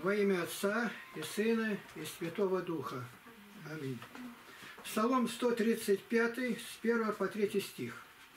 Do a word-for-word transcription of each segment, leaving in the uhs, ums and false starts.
Во имя Отца и Сына и Святого Духа. Аминь. Псалом сто тридцать пять, с первого по третий стих.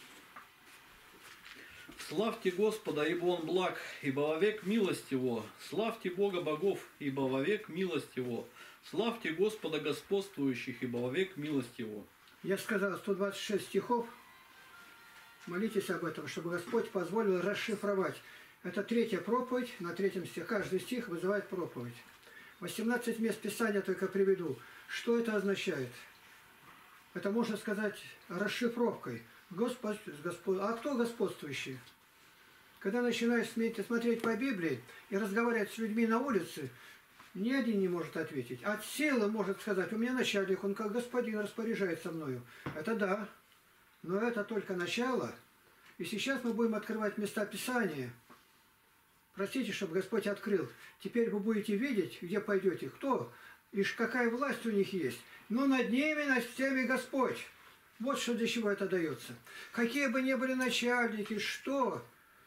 Славьте Господа, ибо Он благ, ибо вовек милость Его. Славьте Бога богов, ибо вовек милость Его. Славьте Господа господствующих, ибо вовек милость Его. Я сказал сто двадцать шесть стихов. Молитесь об этом, чтобы Господь позволил расшифровать. Это третья проповедь, на третьем стихе. Каждый стих вызывает проповедь. восемнадцать мест Писания только приведу. Что это означает? Это можно сказать расшифровкой. Господь, Господ... А кто господствующий? Когда начинаешь смотреть по Библии и разговаривать с людьми на улице, ни один не может ответить. От силы может сказать: у меня начальник, он как господин распоряжается мною. Это да, но это только начало. И сейчас мы будем открывать места Писания. Простите, чтобы Господь открыл. Теперь вы будете видеть, где пойдете, кто и какая власть у них есть. Но над ними, над всеми Господь. Вот что для чего это дается. Какие бы ни были начальники, что?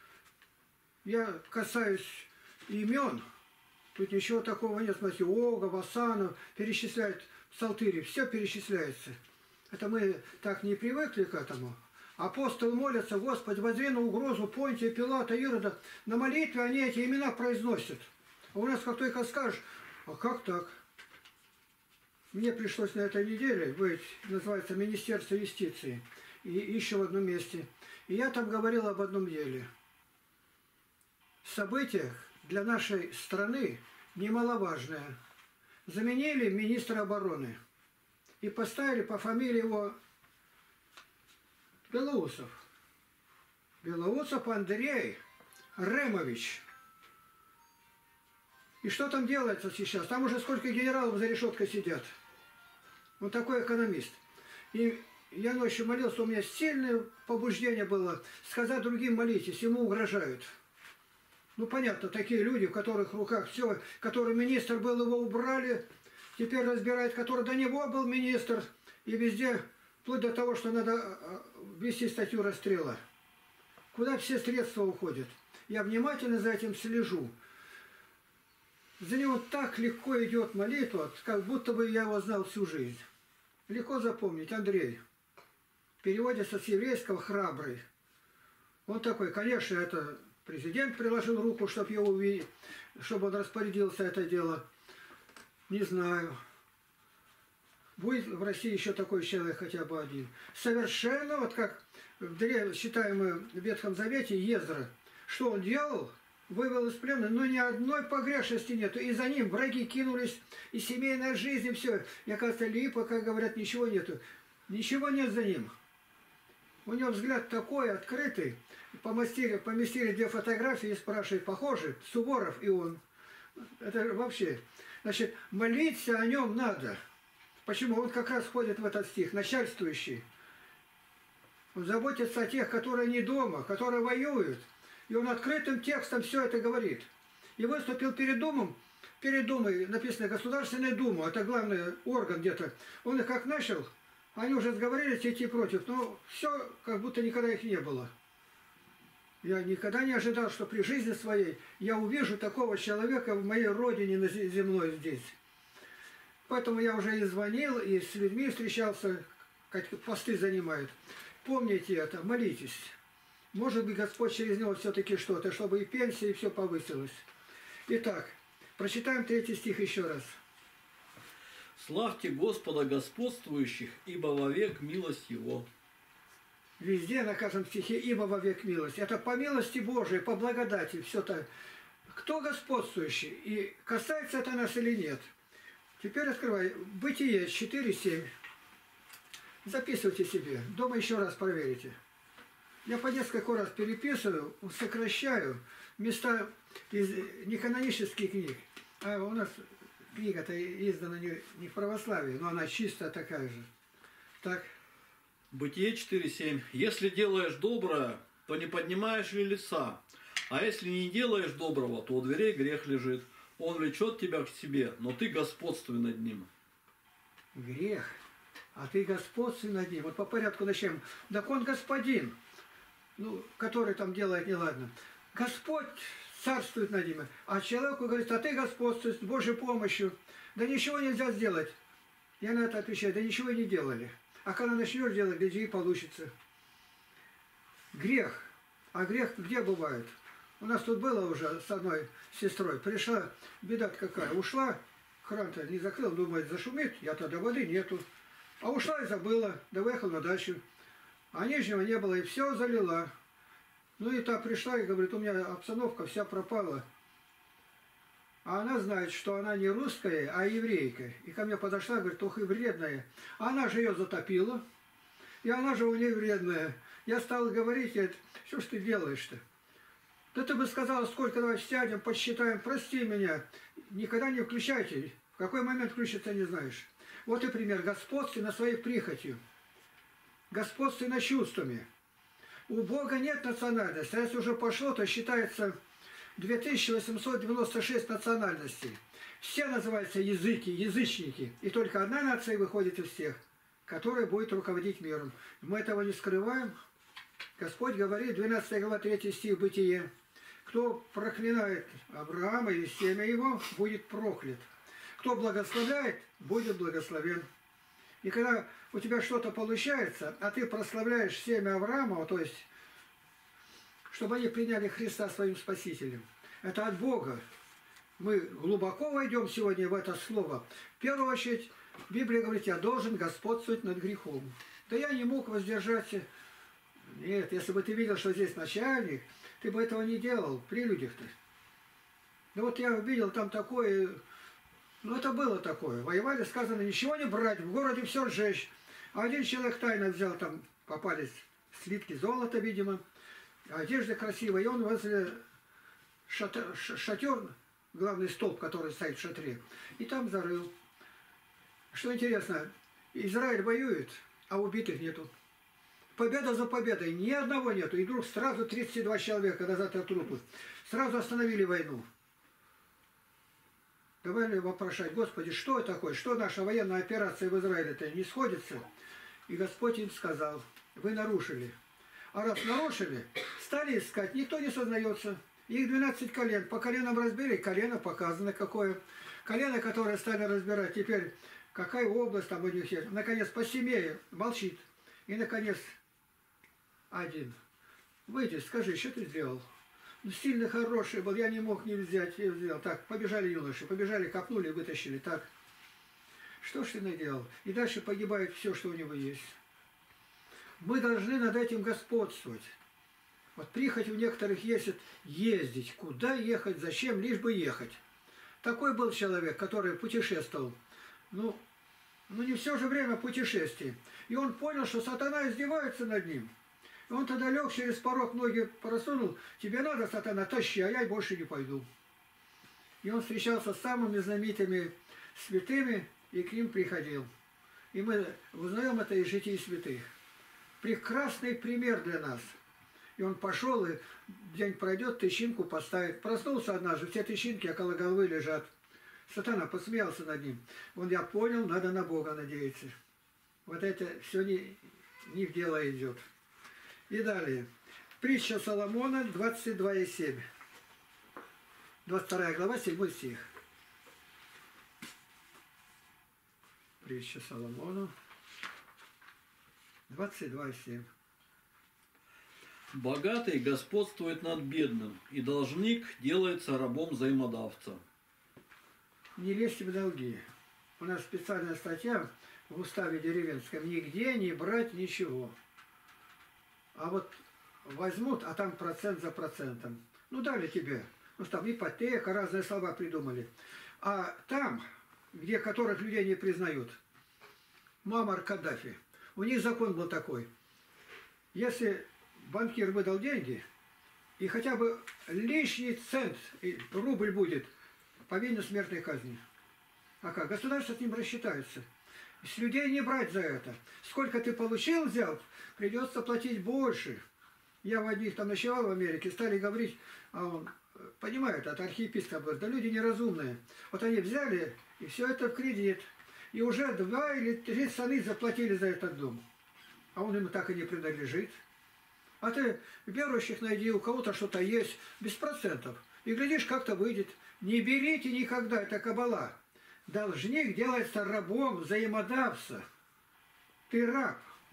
Я касаюсь имен. Тут ничего такого нет. Смотрите, Ога, Васанов перечисляют в Псалтире. Все перечисляется. Это мы так не привыкли к этому. Апостол молятся: Господи, возри на угрозу Понтия, Пилата, Ирода. На молитве они эти имена произносят. А у нас как только скажешь: а как так? Мне пришлось на этой неделе быть, называется, Министерство юстиции, и еще в одном месте. И я там говорил об одном деле. Событиях для нашей страны немаловажное. Заменили министра обороны и поставили по фамилии его Белоусов. Белоусов Андрей Ремович. И что там делается сейчас? Там уже сколько генералов за решеткой сидят. Он такой экономист. И я ночью молился, у меня сильное побуждение было сказать другим: молитесь, ему угрожают. Ну понятно, такие люди, в которых в руках все, который министр был, его убрали, теперь разбирает, который до него был министр, и везде, вплоть до того, что надо ввести статью расстрела. Куда все средства уходят? Я внимательно за этим слежу. За него так легко идет молитва, как будто бы я его знал всю жизнь. Легко запомнить. Андрей. Переводится с еврейского «храбрый». Он такой, конечно, это президент приложил руку, чтобы его увидеть, чтобы он распорядился это дело. Не знаю. Будет в России еще такой человек хотя бы один. Совершенно, вот как считаем мы в Ветхом Завете, Ездра. Что он делал? Вывел из плена, но ни одной погрешности нету. И за ним враги кинулись, и семейная жизнь, и все. И, оказывается, липа, как говорят, ничего нету. Ничего нет за ним. У него взгляд такой открытый. Поместили, поместили две фотографии и спрашивают: похожи? Суворов и он. Это вообще. Значит, молиться о нем надо. Почему? Он как раз входит в этот стих. Начальствующий. Он заботится о тех, которые не дома, которые воюют. И он открытым текстом все это говорит. И выступил перед Думом, перед Думой, написано Государственная Дума, это главный орган где-то. Он их как начал, они уже сговорились идти против, но все, как будто никогда их не было. Я никогда не ожидал, что при жизни своей я увижу такого человека в моей родине земной здесь. Поэтому я уже и звонил, и с людьми встречался, как посты занимают. Помните это, молитесь. Может быть, Господь через него все-таки что-то, чтобы и пенсия, и все повысилось. Итак, прочитаем третий стих еще раз. Славьте Господа господствующих, ибо вовек милость Его. Везде на каждом стихе «ибо вовек милость». Это по милости Божией, по благодати. Все так. Кто господствующий? И касается это нас или нет? Теперь открывай. Бытие четыре семь. Записывайте себе. Дома еще раз проверите. Я по несколько раз переписываю, сокращаю места из неканонических книг. А у нас книга-то издана не, не в православии, но она чисто такая же. Так. Бытие четыре семь. Если делаешь доброе, то не поднимаешь ли лица? А если не делаешь доброго, то у дверей грех лежит. Он влечет тебя к себе, но ты господствуй над ним. Грех. А ты господствуй над ним. Вот по порядку начнем. Так он господин. Ну, который там делает неладно. Господь царствует над ними. А человеку говорит, а ты господствуешь с Божьей помощью. Да ничего нельзя сделать. Я на это отвечаю, да ничего не делали. А когда начнешь делать, гляди, и получится. Грех. А грех где бывает? У нас тут было уже с одной сестрой. Пришла, беда какая. Ушла, кран-то не закрыл, думает, зашумит, я тогда воды нету. А ушла и забыла, да выехала на дачу. А нижнего не было, и все залила. Ну и та пришла и говорит, у меня обстановка вся пропала. А она знает, что она не русская, а еврейка. И ко мне подошла, говорит, ох и вредная. А она же ее затопила. И она же у нее вредная. Я стал говорить, говорит, что ж ты делаешь-то? Да ты бы сказала, сколько, давай сядем, подсчитаем, прости меня. Никогда не включайте. В какой момент включиться, не знаешь. Вот и пример. Господствуй над своей прихотью. Господствуй над чувствами. У Бога нет национальности. А если уже пошло, то считается две тысячи восемьсот девяносто шесть национальностей. Все называются языки, язычники. И только одна нация выходит из всех, которая будет руководить миром. Мы этого не скрываем. Господь говорит, двенадцатая глава, третий стих, Бытие. Кто проклинает Авраама и семя его, будет проклят. Кто благословляет, будет благословен. И когда у тебя что-то получается, а ты прославляешь семя Авраама, то есть, чтобы они приняли Христа своим Спасителем, это от Бога. Мы глубоко войдем сегодня в это слово. В первую очередь, Библия говорит, я должен господствовать над грехом. Да я не мог воздержаться. Нет, если бы ты видел, что здесь начальник, ты бы этого не делал при людях-то. Да вот я видел там такое, ну это было такое. Воевали, сказано, ничего не брать, в городе все сжечь. А один человек тайно взял, там попались слитки золота, видимо, одежда красивая, и он возле шатер, шатер, главный столб, который стоит в шатре, и там зарыл. Что интересно, Израиль воюет, а убитых нету. Победа за победой, ни одного нету. И вдруг сразу тридцать два человека назад от трупы. Сразу остановили войну. Давай вопрошать, Господи, что такое? Что наша военная операция в Израиле-то не сходится? И Господь им сказал, вы нарушили. А раз нарушили, стали искать, никто не сознается. Их двенадцать колен. По коленам разбили, колено показано какое. Колено, которое стали разбирать, теперь какая область там у них есть. Наконец, по семье молчит. И, наконец, один. Выйди, скажи, что ты сделал? Ну, сильно хороший был, я не мог не взять, я взял. Так, побежали юноши, побежали, копнули, вытащили. Так, что ж ты наделал? И дальше погибает все, что у него есть. Мы должны над этим господствовать. Вот прихоть у некоторых есть ездить. Куда ехать, зачем, лишь бы ехать. Такой был человек, который путешествовал. Ну, ну не все же время путешествий. И он понял, что сатана издевается над ним. И он тогда лег через порог, ноги просунул. Тебе надо, сатана, тащи, а я больше не пойду. И он встречался с самыми знаменитыми святыми и к ним приходил. И мы узнаем это из житий святых. Прекрасный пример для нас. И он пошел, и день пройдет, тычинку поставит. Проснулся однажды, все тычинки около головы лежат. Сатана посмеялся над ним. Он, я понял, надо на Бога надеяться. Вот это все не, не в дело идет. И далее. Притча Соломона, двадцать два и семь. двадцать вторая глава, седьмой стих. Притча Соломона, двадцать два и семь. Богатый господствует над бедным, и должник делается рабом взаимодавца. Не лезьте в долги. У нас специальная статья в уставе деревенском. Нигде не брать ничего. А вот возьмут, а там процент за процентом. Ну, дали тебе. Ну, там ипотека, разные слова придумали. А там, где которых людей не признают, Муаммар Каддафи, у них закон был такой. Если банкир выдал деньги, и хотя бы лишний цент, рубль будет, повинен смертной казни. А как? Государство с ним рассчитается. С людей не брать за это. Сколько ты получил, взял, придется платить больше. Я в одних там ночевал в Америке, стали говорить, а он, понимает, это архиепископ говорит, да люди неразумные. Вот они взяли, и все это в кредит. И уже два или три страны заплатили за этот дом. А он им так и не принадлежит. А ты верующих найди, у кого-то что-то есть, без процентов. И глядишь, как-то выйдет. Не берите никогда, это кабала. Должник делается рабом, взаимодавца. Ты раб.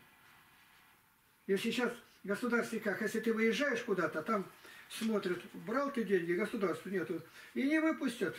Если сейчас государство как, если ты выезжаешь куда-то, там смотрят, брал ты деньги, государства нету, и не выпустят.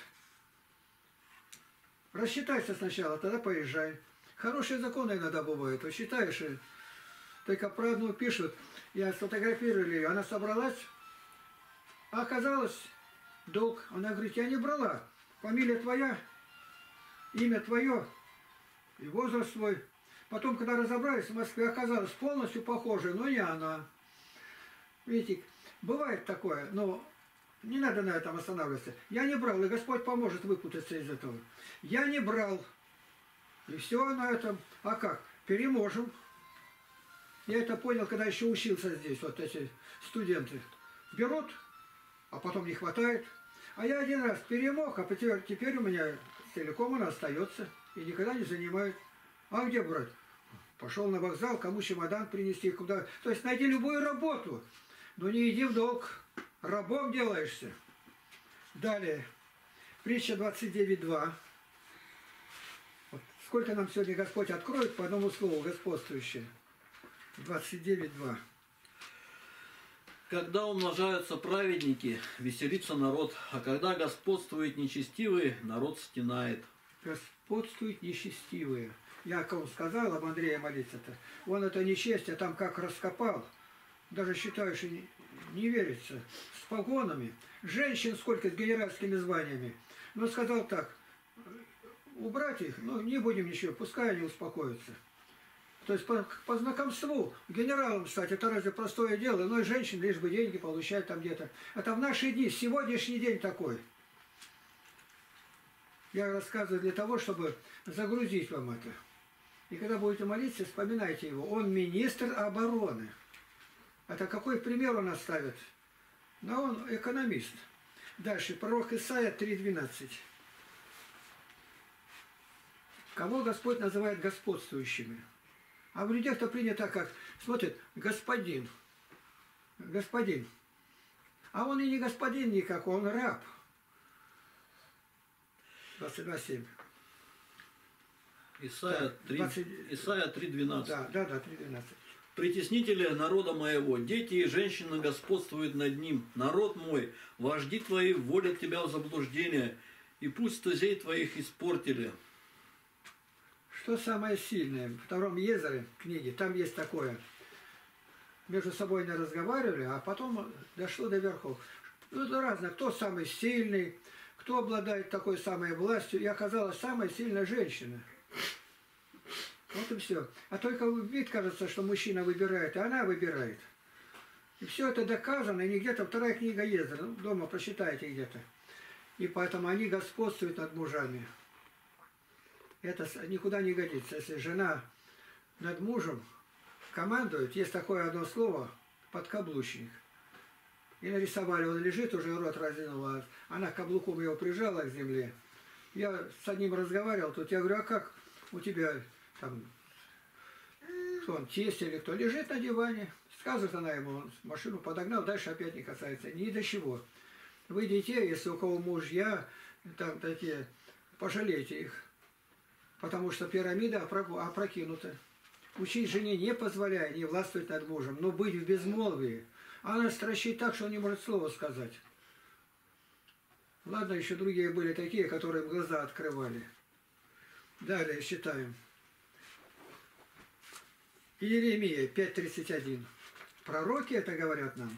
Рассчитайся сначала, тогда поезжай. Хорошие законы иногда бывают. Вот считаешь, и только про одну пишут, я сфотографировали ее, она собралась, а оказалось, долг. Она говорит, я не брала. Фамилия твоя, имя твое и возраст свой. Потом, когда разобрались, в Москве оказалось полностью похоже, но не она. Видите, бывает такое, но не надо на этом останавливаться. Я не брал, и Господь поможет выпутаться из этого. Я не брал. И все на этом. А как? Переможем. Я это понял, когда еще учился здесь, вот эти студенты. Берут, а потом не хватает. А я один раз перемог, а теперь, теперь у меня целиком она остается. И никогда не занимает. А где брать? Пошел на вокзал, кому чемодан принести, куда. То есть найди любую работу, но не иди в долг. Рабом делаешься. Далее. Притча двадцать девять два. Вот сколько нам сегодня Господь откроет по одному слову, господствующее. двадцать девять два. Когда умножаются праведники, веселится народ, а когда господствует нечестивый, народ стенает. Господствуют нечестивые. Я кому сказал об Андрее молиться-то. Он это нечестие там как раскопал. Даже считаю, что не, не верится. С погонами. Женщин сколько с генеральскими званиями. Но сказал так. Убрать их, ну не будем ничего, пускай они успокоятся. То есть по, по знакомству генералом стать, это разве простое дело? Но и женщин лишь бы деньги получать там где-то. Это в наши дни, сегодняшний день такой. Я рассказываю для того, чтобы загрузить вам это. И когда будете молиться, вспоминайте его. Он министр обороны. Это какой пример он оставит? Но он экономист. Дальше, пророк Исаия три двенадцать. Кого Господь называет господствующими? А в людях-то принято как? Смотрит, господин. Господин. А он и не господин никакой, он раб. двадцать два семь. Исайя три двенадцать. Да, да, да, три двенадцать. Притеснители народа моего, дети и женщины господствуют над ним. Народ мой, вожди твои вводят тебя в заблуждение, и путь стезей твоих испортили. Что самое сильное? В втором Езере книге, там есть такое. Между собой не разговаривали, а потом дошло до верхов. Ну, это разное. Кто самый сильный, кто обладает такой самой властью. И оказалась самая сильная женщина. Вот и все. А только вид кажется, что мужчина выбирает, а она выбирает. И все это доказано, и не где-то вторая книга Езера. Ну, дома прочитайте где-то. И поэтому они господствуют над мужами. Это никуда не годится. Если жена над мужем командует, есть такое одно слово – подкаблучник. И нарисовали, он лежит, уже рот разинул, она каблуком его прижала к земле. Я с одним разговаривал, тут я говорю, а как у тебя там, кто он, тесть или кто, лежит на диване. Сказывает она ему, он машину подогнал, дальше опять не касается, ни до чего. Вы детей, если у кого мужья, там такие, пожалейте их. Потому что пирамида опрокинута. Учить жене не позволяя, не властвовать над мужем, но быть в безмолвии. Она стращит так, что он не может слова сказать. Ладно, еще другие были такие, которые им глаза открывали. Далее считаем. Иеремия пять тридцать один. Пророки это говорят нам.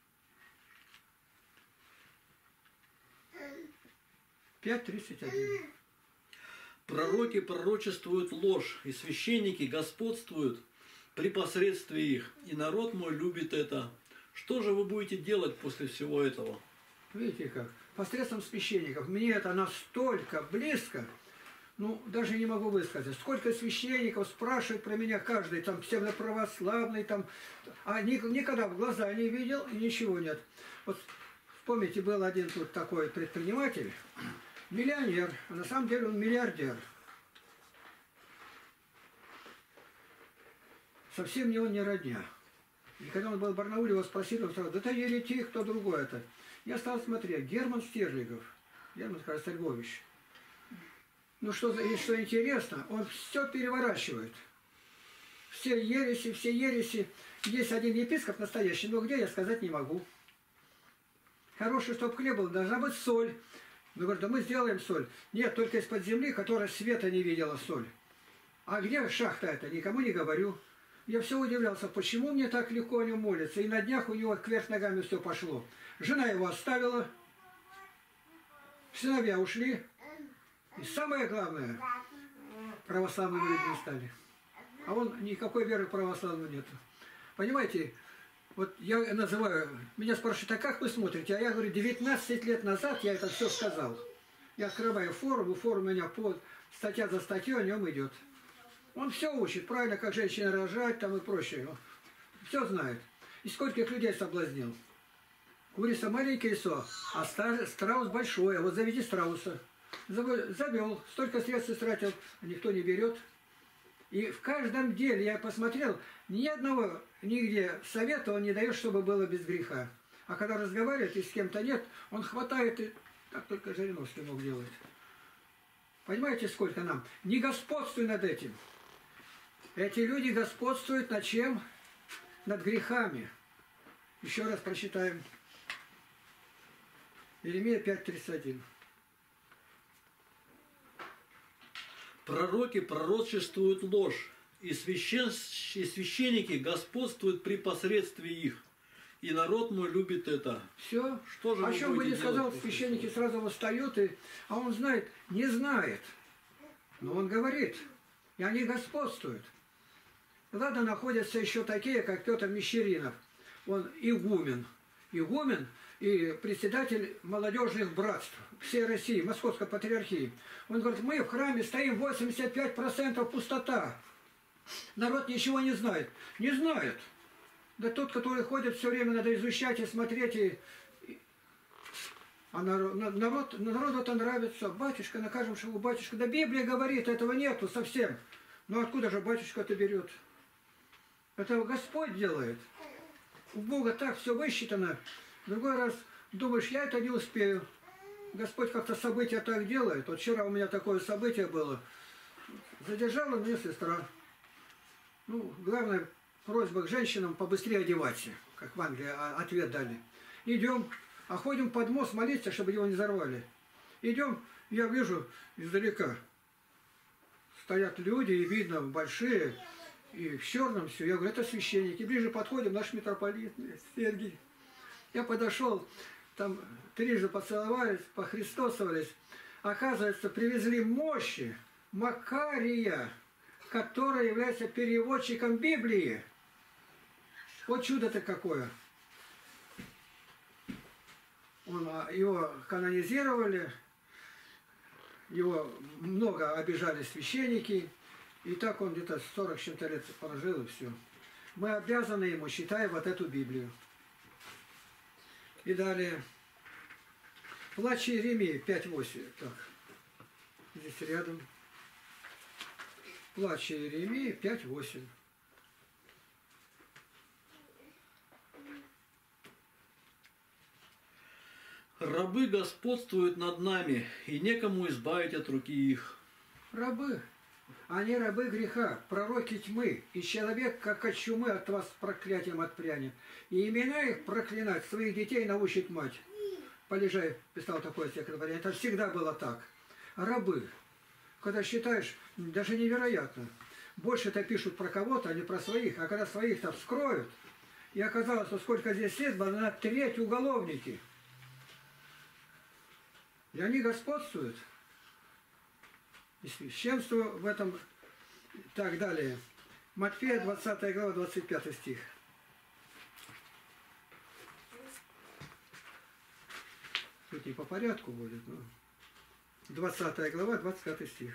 пять тридцать один. Пророки пророчествуют ложь, и священники господствуют при посредстве их, и народ мой любит это. Что же вы будете делать после всего этого? Видите как? Посредством священников. Мне это настолько близко, ну, даже не могу высказать. Сколько священников спрашивают про меня каждый, там, псевдоправославный, там, а никогда в глаза не видел, и ничего нет. Вот вспомните, был один тут такой предприниматель, миллионер, а на самом деле он миллиардер. Совсем не он не родня. И когда он был в Барнауле, его спросили, он сказал, да ты еретик, кто другой это. Я стал смотреть, Герман Стерлигов, Герман, кажется, Львович. Ну что, и что интересно, он все переворачивает. Все ереси, все ереси. Есть один епископ настоящий, но где, я сказать не могу. Хороший, чтоб хлеб был, должна быть соль. Ну, говорит, да мы сделаем соль. Нет, только из-под земли, которая света не видела соль. А где шахта это? Никому не говорю. Я все удивлялся, почему мне так легко о нем молиться. И на днях у него кверх ногами все пошло. Жена его оставила. Сыновья ушли. И самое главное, православными людьми стали. А он никакой веры православной нет. Понимаете, вот я называю, меня спрашивают, а как вы смотрите? А я говорю, девятнадцать лет назад я это все сказал. Я открываю форум, и форум у меня под, статья за статью о нем идет. Он все учит, правильно, как женщина рожать там и прочее. Все знает. И скольких людей соблазнил. Курица маленькое яйцо, а страус большой. А вот заведи страуса. Завел, столько средств истратил, никто не берет. И в каждом деле, я посмотрел, ни одного, нигде совета он не дает, чтобы было без греха. А когда разговаривает и с кем-то нет, он хватает, и как только Жириновский мог делать. Понимаете, сколько нам? Не господствуй над этим. Эти люди господствуют над чем? Над грехами. Еще раз прочитаем. Иеремия пять тридцать один. Пророки пророчествуют ложь, и, священ... и священники господствуют при посредстве их. И народ мой любит это. Все. Что же О чем бы ни сказал, после священники сразу восстают, и... а он знает, не знает. Но он говорит, и они господствуют. Ладно, находятся еще такие, как Петр Мещеринов. Он игумен. Игумен и председатель молодежных братств всей России, Московской патриархии. Он говорит, мы в храме стоим восемьдесят пять процентов пустота. Народ ничего не знает. Не знает. Да тот, который ходит все время, надо изучать и смотреть. И... А народ, народ, народу это нравится. Батюшка, накажем, что батюшка. Да Библия говорит, этого нету совсем. Но откуда же батюшка-то берет? Это Господь делает. У Бога так все высчитано. Другой раз думаешь, я это не успею. Господь как-то события так делает. Вот вчера у меня такое событие было. Задержала меня сестра. Ну, главное, просьба к женщинам побыстрее одеваться. Как в Англии ответ дали. Идем, а ходим под мост молиться, чтобы его не взорвали. Идем, я вижу издалека. Стоят люди, и видно, большие, и в черном все. Я говорю, это священники. Ближе подходим, наш митрополит Сергий. Я подошел, там трижды поцеловались, похристосовались. Оказывается, привезли мощи Макария, который является переводчиком Библии. Вот чудо-то какое. Он, его канонизировали, его много обижали священники, и так он где-то сорок с чем-то лет прожил, и все. Мы обязаны ему, считая вот эту Библию. И далее. Плач Иеремии пять восемь. Так. Здесь рядом. Плач Иеремии пять восемь. Рабы господствуют над нами, и некому избавить от руки их. Рабы. Они рабы греха, пророки тьмы, и человек, как от чумы, от вас проклятием отпрянет. И имена их проклинать, своих детей научит мать. Полежай писал такое стихотворение. Это всегда было так. Рабы. Когда считаешь, даже невероятно. Больше-то пишут про кого-то, а не про своих. А когда своих-то вскроют, и оказалось, что сколько здесь есть, на треть уголовники. И они господствуют. И священство в этом, так далее. Матфея двадцатая глава, двадцать пятый стих. Тут не по порядку будет, но... двадцатая глава, двадцать пятый стих.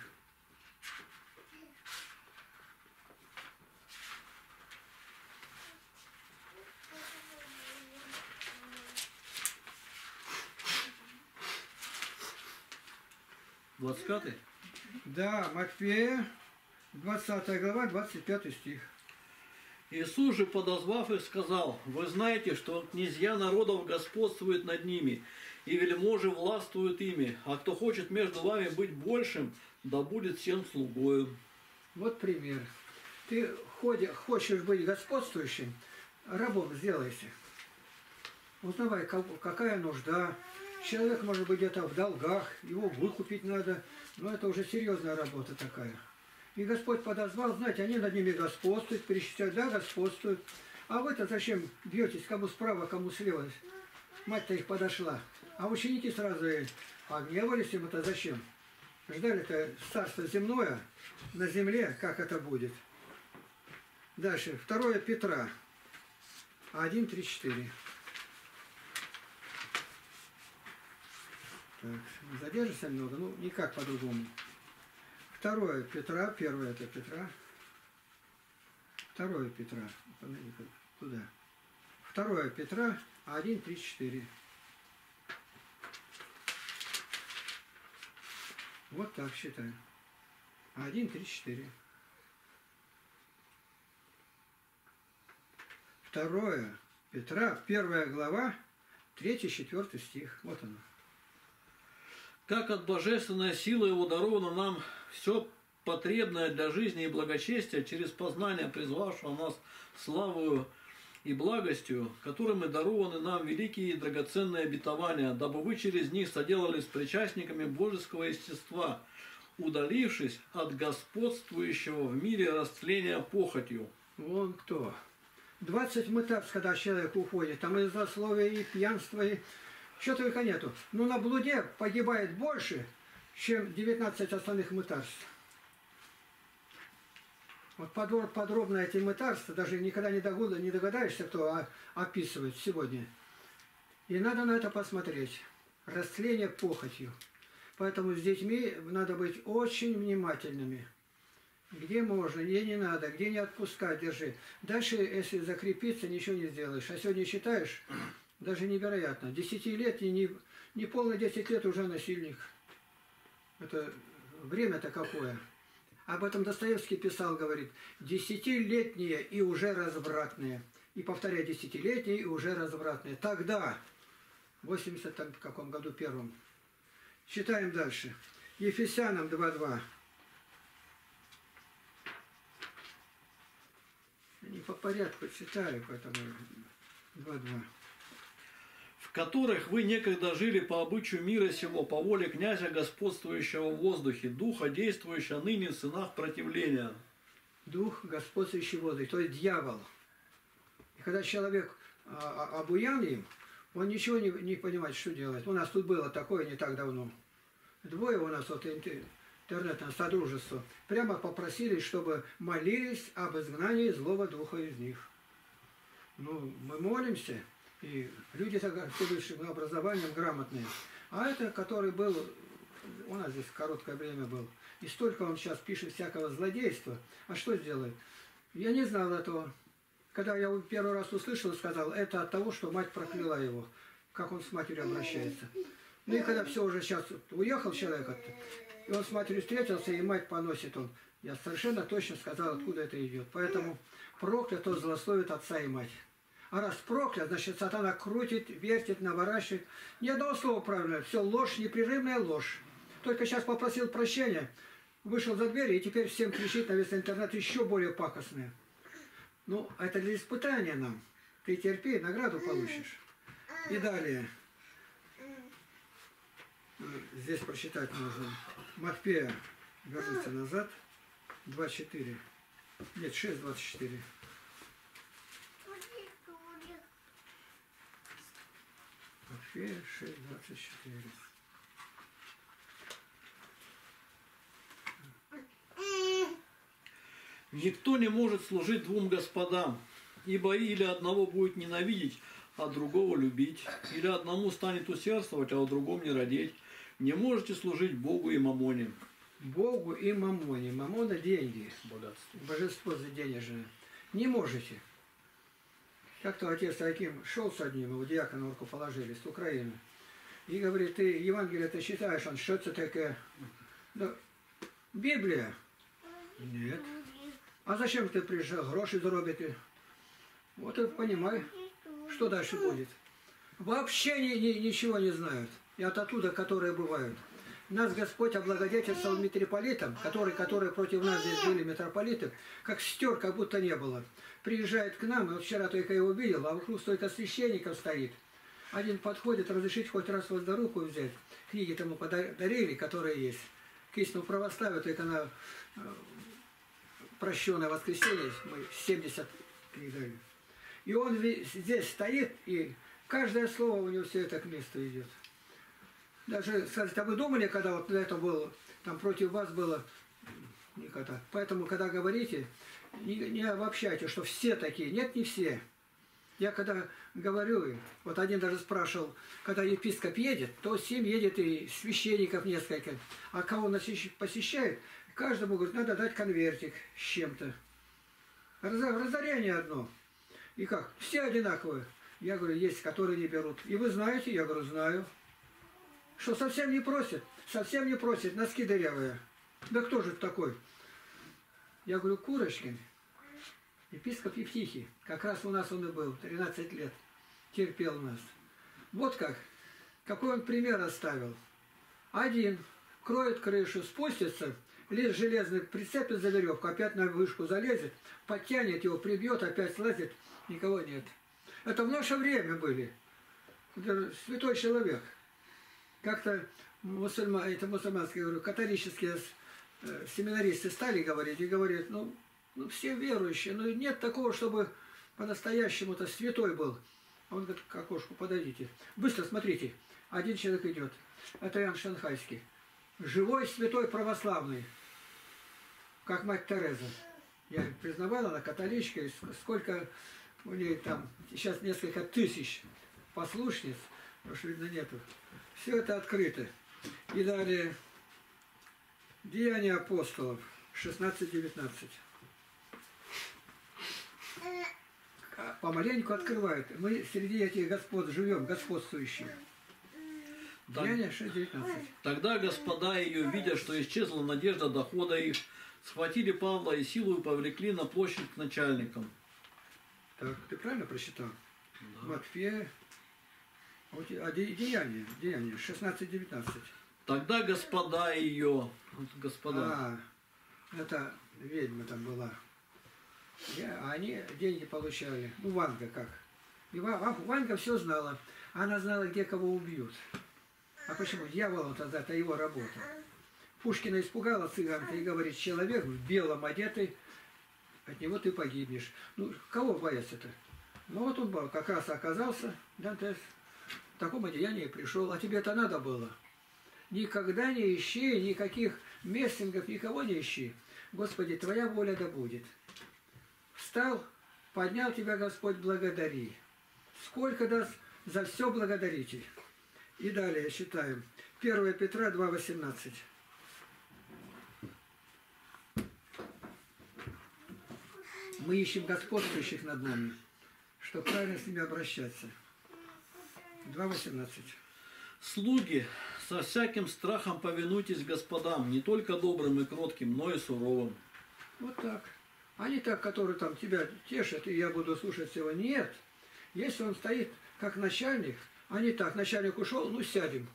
двадцать пятый? Да, Матфея, двадцатая глава, двадцать пятый стих. Иисус же, подозвав их, сказал: вы знаете, что князья народов господствуют над ними, и вельможи властвуют ими, а кто хочет между вами быть большим, да будет всем слугою. Вот пример. Ты ходи, хочешь быть господствующим, рабом сделайся. Узнавай, какая нужда. Человек может быть где-то в долгах, его выкупить надо, но это уже серьезная работа такая. И Господь подозвал, знаете, они над ними господствуют, перечисляют, да, господствуют. А вы-то зачем бьетесь, кому справа, кому слева? Мать-то их подошла. А ученики сразу погневались им-то зачем? Ждали-то царство земное на земле, как это будет. Дальше, второе Петра, один, три, четыре. Так, задержишься немного, ну никак по-другому. Второе Петра, первое это Петра. Второе Петра, туда. Второе Петра, один, три, четыре. Вот так считаем. один, три, четыре. Второе Петра, первая глава, третий, четвертый стих. Вот оно. Как от божественной силы его даровано нам все потребное для жизни и благочестия через познание призвавшего нас славою и благостью, которыми дарованы нам великие и драгоценные обетования, дабы вы через них соделались причастниками божеского естества, удалившись от господствующего в мире растления похотью. Вон кто. двадцать мытарств, когда человек уходит, там и злословие, и пьянство, и что только нету. Но на блуде погибает больше, чем девятнадцать остальных мытарств. Вот подробно эти мытарства, даже никогда не догадаешься, кто описывает сегодня. И надо на это посмотреть. Растление похотью. Поэтому с детьми надо быть очень внимательными. Где можно, где не надо, где не отпускать, держи. Дальше, если закрепиться, ничего не сделаешь. А сегодня считаешь, даже невероятно. Десятилетний, не, не полный десять лет уже насильник. Это время-то какое. Об этом Достоевский писал, говорит, десятилетние и уже развратные. И повторяю, десятилетние и уже развратные. Тогда, в восьмидесятом каком году первом. Читаем дальше. Ефесянам два два. Не по порядку читаю, поэтому два два. В которых вы некогда жили по обычаю мира сего, по воле князя, господствующего в воздухе, духа, действующего ныне в сынах противления. Дух, господствующий в воздухе, то есть дьявол. И когда человек а, обуян им, он ничего не, не понимает, что делать. У нас тут было такое не так давно. Двое у нас вот интернетное содружество прямо попросили, чтобы молились об изгнании злого духа из них. Ну, мы молимся. И люди с высшим образованием грамотные. А это, который был, у нас здесь короткое время был, и столько он сейчас пишет всякого злодейства. А что сделает? Я не знал этого. Когда я первый раз услышал, сказал, это от того, что мать прокляла его. Как он с матерью обращается. Ну и когда все уже сейчас уехал человек, и он с матерью встретился, и мать поносит он. Я совершенно точно сказал, откуда это идет. Поэтому проклят тот злословит отца и мать. А раз проклят, значит, сатана крутит, вертит, наворачивает. Ни одного слова правильного. Все ложь, непрерывная ложь. Только сейчас попросил прощения, вышел за дверь, и теперь всем кричит на весь интернет еще более пакостное. Ну, это для испытания нам. Ты терпи, награду получишь. И далее. Здесь прочитать нужно. Матфея, вернуться назад. два четыре. Нет, шесть двадцать четыре. Матфея шесть двадцать четыре. Никто не может служить двум господам, ибо или одного будет ненавидеть, а другого любить, или одному станет усердствовать, а у другом не родить. Не можете служить Богу и мамоне. Богу и мамоне. Мамона – деньги. Богатство. Божество денежное. Не можете. Как-то отец Аким шел с одним, его диакона руку положили, с Украины. И говорит, ты Евангелие ты читаешь, он, что это такое? Да, Библия. Нет. А зачем ты приезжал? Гроши заробите. Вот и понимай, что дальше будет. Вообще ни, ни- ничего не знают. И от оттуда, которые бывают. Нас Господь облагодетельствовал митрополитом, который, которые против нас здесь были митрополиты, как стер, как будто не было. Приезжает к нам, и вот вчера только его видел, а вокруг столько священников стоит. Один подходит, разрешить хоть раз вас за руку взять. Книги тому подарили, которые есть. К истинному православию, только на э, прощенное воскресенье, мы семьдесят книг дали. И он здесь стоит, и каждое слово у него все это к месту идет. Даже сказать, а вы думали, когда вот это было, там против вас было, никогда. Поэтому, когда говорите, не, не обобщайте, что все такие. Нет, не все. Я когда говорю, вот один даже спрашивал, когда епископ едет, то с ним едет и священников несколько. А кого он посещает, каждому, говорит, надо дать конвертик с чем-то. Разорение одно. И как? Все одинаковые. Я говорю, есть, которые не берут. И вы знаете? Я говорю, знаю. Что совсем не просит? Совсем не просит, носки дырявые. Да кто же такой? Я говорю, Курочкин, епископ Евтихий. Как раз у нас он и был, тринадцать лет. Терпел нас. Вот как. Какой он пример оставил. Один кроет крышу, спустится, лист железный прицепит за веревку, опять на вышку залезет, подтянет его, прибьет, опять слазит. Никого нет. Это в наше время были. Это святой человек. Как-то мусульман, это мусульманские, говорю, католические э, семинаристы стали говорить и говорят, ну, ну все верующие, но нет такого, чтобы по-настоящему-то святой был. А он говорит, к окошку подойдите. Быстро смотрите, один человек идет. Это Иоанн Шанхайский. Живой святой православный, как мать Тереза. Я признавала, она католичка, и сколько у нее там, сейчас несколько тысяч послушниц, потому что, видно, нету. Все это открыто. И далее Деяния апостолов шестнадцать девятнадцать. Помаленьку открывает. Мы среди этих господ живем, господствующих. Деяния шесть девятнадцать. Тогда господа ее, видя, что исчезла надежда дохода их, схватили Павла и силою повлекли на площадь к начальникам. Так, ты правильно прочитал? Да. Матфея. А Деяния, Деяния шестнадцать девятнадцать. Тогда господа ее, господа. А, это ведьма там была. Я, они деньги получали. Ну, Ванга как. И Ванга все знала. Она знала, где кого убьют. А почему? Дьявол тогда, это его работа. Пушкина испугала цыганка и говорит, человек в белом одетый, от него ты погибнешь. Ну, кого бояться-то? Ну, вот он как раз оказался, Дантес, в таком одеянии пришел. А тебе это надо было? Никогда не ищи никаких мессингов, никого не ищи. Господи, твоя воля да будет. Встал, поднял тебя Господь, благодари. Сколько даст, за все благодарите. И далее читаем. первое Петра два восемнадцать. Мы ищем господствующих над нами, чтобы правильно с ними обращаться. два восемнадцать. Слуги, со всяким страхом повинуйтесь господам, не только добрым и кротким, но и суровым. Вот так. А не так, которые там тебя тешат, и я буду слушать всего. Нет. Если он стоит как начальник, а не так, начальник ушел, ну сядем.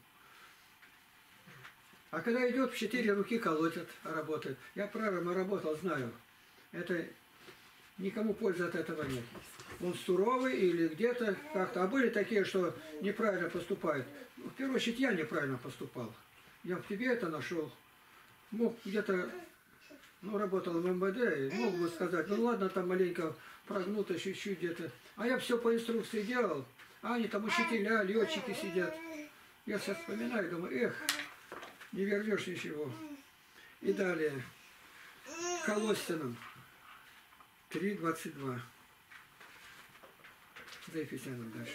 А когда идет, в четыре руки колотят, работает. Я правильно работал, знаю. Это никому пользы от этого нет. Он суровый или где-то как-то. А были такие, что неправильно поступают. В первую очередь я неправильно поступал. Я в тебе это нашел. Мог где-то, ну, работал в эм вэ дэ, и мог бы сказать, ну ладно, там маленько прогнуто чуть-чуть где-то. А я все по инструкции делал. А они там учителя, летчики сидят. Я сейчас вспоминаю, думаю, эх, не вернешь ничего. И далее. Колоссянам три двадцать два. За Ефесянам дальше.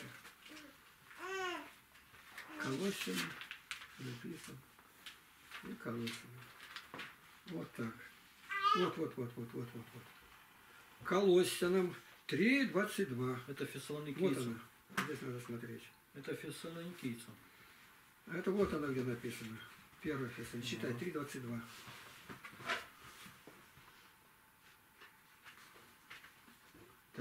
Колоссянам написано. И Колоссянам. Вот так. Вот, вот, вот, вот, вот, вот, вот. Колоссянам три двадцать два. Это Вот фессалоникийцам. она. Здесь надо смотреть. Это фессалоникийцам. А это вот оно где написано. Первое Фессалоникийцам. Читай, три двадцать два. Так.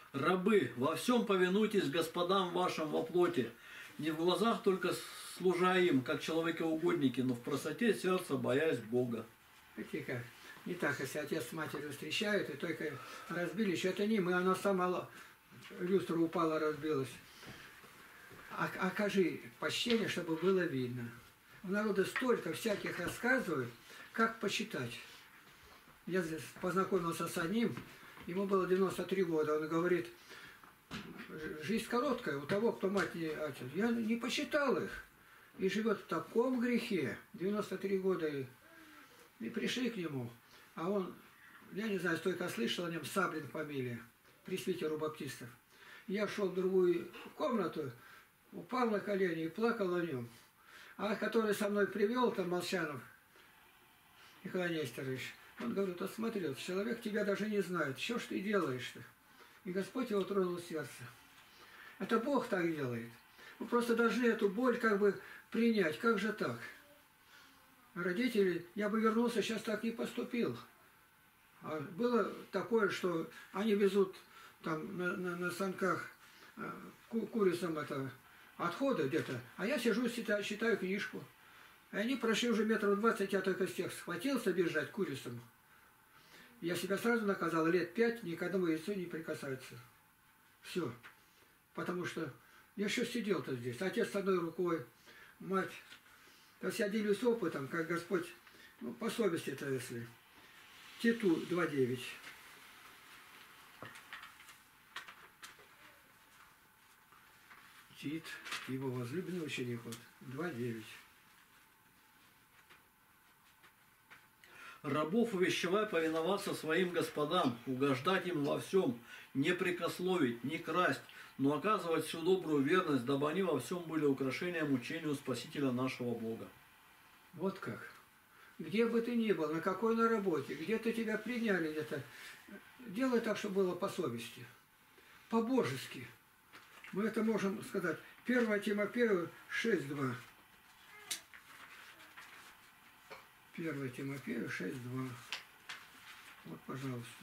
Рабы, во всем повинуйтесь господам вашим во плоти, не в глазах только служа им, как человекоугодники, но в простоте сердца, боясь Бога. Видите как? Не так, если отец с матерью встречают, и только разбили, еще это не мы, она сама, люстра упала, разбилась. А, окажи почтение, чтобы было видно. У народа столько всяких рассказывают, как почитать. Я познакомился с одним, ему было девяносто три года, он говорит, жизнь короткая у того, кто мать не отец. Я не посчитал их. И живет в таком грехе, девяносто три года, и, и пришли к нему. А он, я не знаю, столько слышал о нем, Саблин фамилия, пресвитер у баптистов. Я шел в другую комнату, упал на колени и плакал о нем. А который со мной привел, там Молчанов, Николай Нестерович, он говорит, вот смотри, вот человек тебя даже не знает, что ж ты делаешь-то? И Господь его тронул в сердце. Это Бог так делает. Вы просто должны эту боль как бы принять. Как же так? Родители, я бы вернулся, сейчас так не поступил. А было такое, что они везут там на, на, на санках ку, курицам это, отходы где-то, а я сижу, считаю, считаю книжку. И они прошли уже метров двадцать, я только с тех схватился бежать курицам. Я себя сразу наказал, лет пять ни к одному яйцу не прикасаться. Все. Потому что я еще сидел-то здесь. Отец с одной рукой, мать. То есть я делюсь опытом, как Господь, ну, по совести-то, если. Титу два девять. Тит, его возлюбленный ученик, вот, два девять. Рабов увещевай повиноваться своим господам, угождать им во всем, не прикословить, не красть, но оказывать всю добрую верность, дабы они во всем были украшением учению Спасителя нашего Бога. Вот как. Где бы ты ни был, на какой на работе, где-то тебя приняли где-то, делай так, чтобы было по совести, по-божески. Мы это можем сказать. первое Тимофею шесть два. первое Тимофею шесть два. Вот, пожалуйста.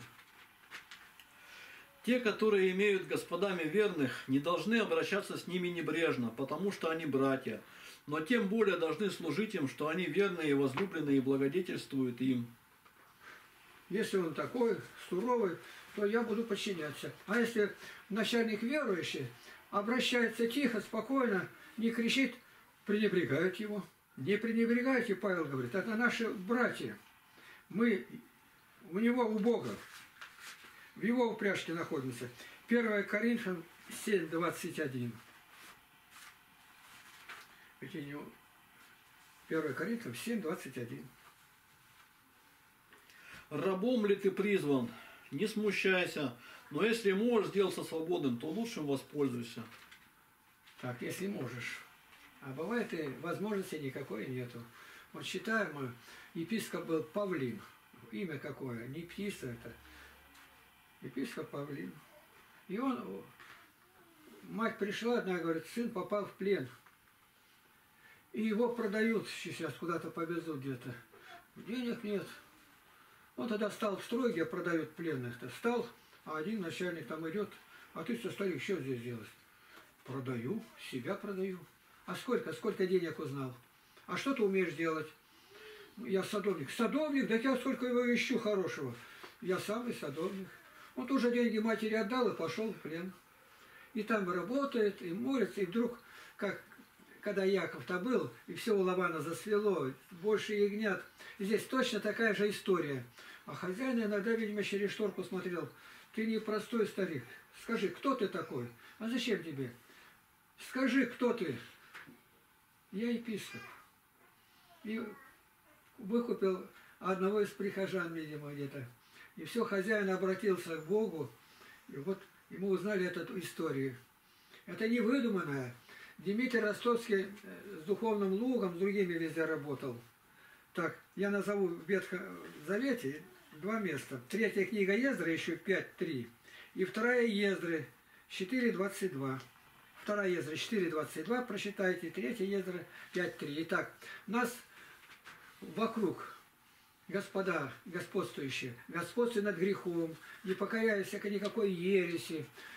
Те, которые имеют господами верных, не должны обращаться с ними небрежно, потому что они братья, но тем более должны служить им, что они верные и возлюбленные и благодетельствуют им. Если он такой, суровый, то я буду подчиняться. А если начальник верующий, обращается тихо, спокойно, не кричит, пренебрегают его. Не пренебрегайте, Павел говорит, это наши братья. Мы у него, у Бога, в его упряжке находимся. первое Коринфянам семь двадцать один. первое Коринфянам семь двадцать один. Рабом ли ты призван? Не смущайся, но если можешь сделаться свободным, то лучшим воспользуйся. Так, если можешь. А бывает и возможности никакой нету. Вот считаем, мы, епископ был Павлин. Имя какое? Не птица это. Епископ Павлин. И он, мать пришла, одна говорит, сын попал в плен. И его продают сейчас, куда-то повезут где-то. Денег нет. Он тогда стал в строй, где продают пленных-то. Встал, а один начальник там идет, а ты что, старик, что здесь делаешь? Продаю, себя продаю. А сколько, сколько денег узнал? А что ты умеешь делать? Я садовник. Садовник? Да я сколько его ищу хорошего. Я самый садовник. Он тоже деньги матери отдал и пошел в плен. И там работает, и молится, и вдруг, как когда Яков-то был, и все у Лавана засвело, больше ягнят. И здесь точно такая же история. А хозяин иногда, видимо, через шторку смотрел. Ты не простой старик. Скажи, кто ты такой? А зачем тебе? Скажи, кто ты? Я епископ. И выкупил одного из прихожан, видимо, где-то. И все, хозяин обратился к Богу. И вот ему узнали эту историю. Это не выдуманное. Дмитрий Ростовский с Духовным Лугом, с другими везде работал. Так, я назову в Ветхом Завете два места. Третья книга Ездра, еще пять три. И вторая Ездры, четыре двадцать два. Вторая Ездра, четыре двадцать два, прочитайте. Третья Ездра, пять три. Итак, нас вокруг, господа господствующие, господствуй над грехом, не покоряйся никакой ереси,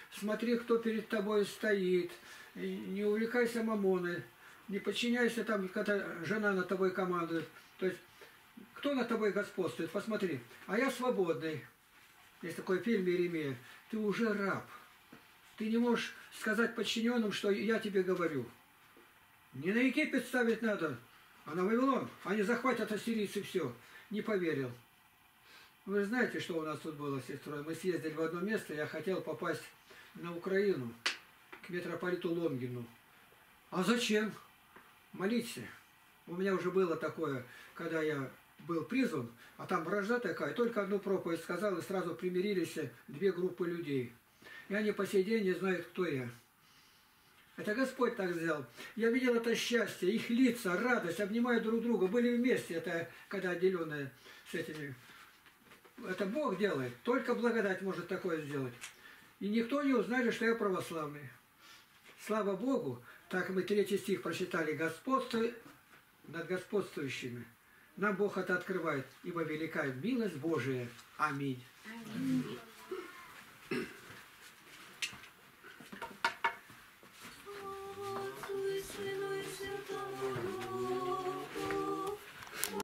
смотри, кто перед тобой стоит, и не увлекайся мамоной, не подчиняйся там, когда жена над тобой командует. То есть, кто над тобой господствует, посмотри. А я свободный. Есть такой фильм Иеремия. Ты уже раб. Ты не можешь сказать подчиненным, что я тебе говорю. Не на Египет ставить надо, а на Вавилон. Они захватят ассирийцы все. Не поверил. Вы знаете, что у нас тут было с сестрой? Мы съездили в одно место, я хотел попасть на Украину, к митрополиту Лонгину. А зачем? Молиться. У меня уже было такое, когда я был призван, а там вражда такая, только одну проповедь сказал, и сразу примирились две группы людей. И они по сей день не знают, кто я. Это Господь так сделал. Я видел это счастье, их лица, радость, обнимают друг друга, были вместе, это когда отделенные с этими. Это Бог делает, только благодать может такое сделать. И никто не узнает, что я православный. Слава Богу, так мы третий стих прочитали, господство над господствующими. Нам Бог это открывает, ибо велика милость Божия. Аминь. Аминь.